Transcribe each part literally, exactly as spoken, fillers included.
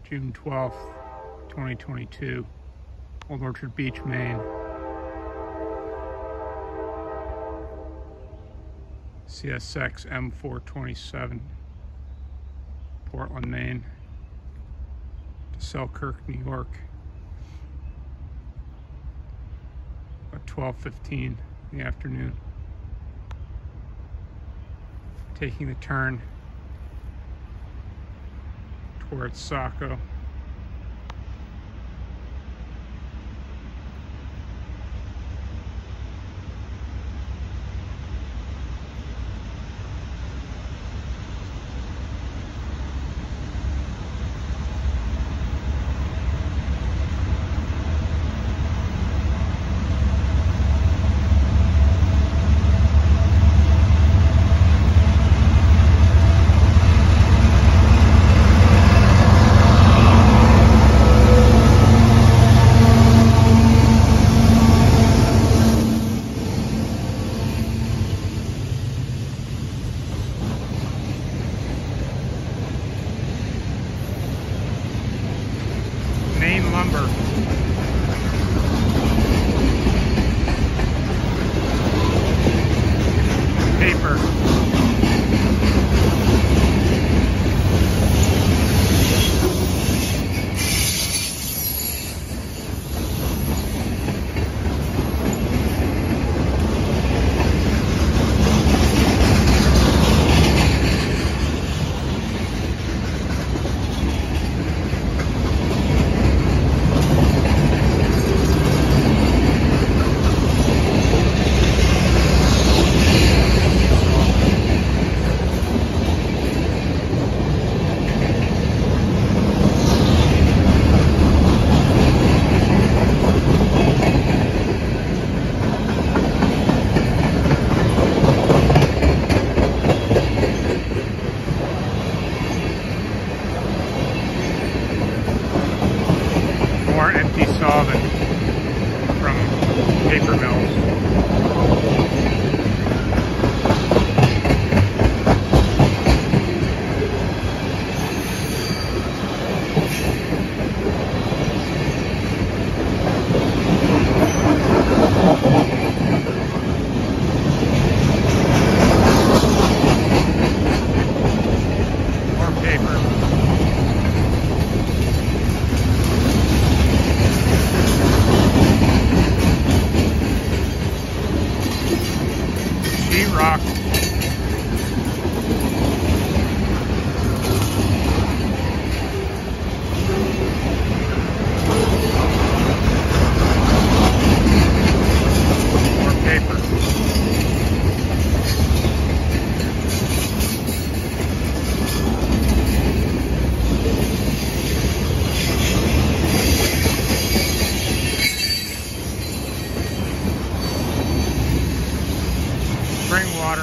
June twelfth, twenty twenty-two, Old Orchard Beach, Maine. C S X M four twenty-seven, Portland, Maine, to Selkirk, New York, about twelve fifteen in the afternoon. Taking the turn towards Saco. Maine Lumber. Paper. More empty solvent from paper mills. More paper. Rock. More paper. Spring water.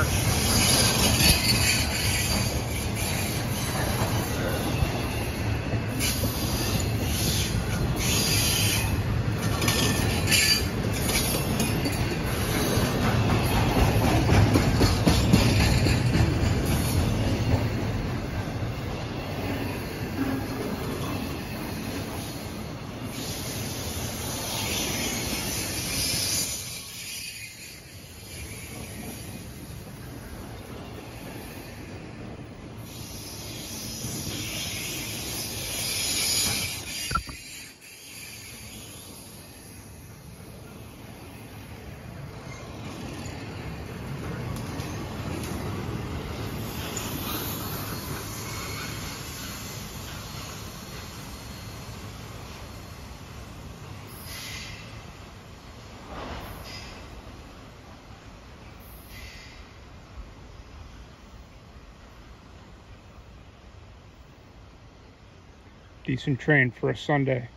Decent train for a Sunday.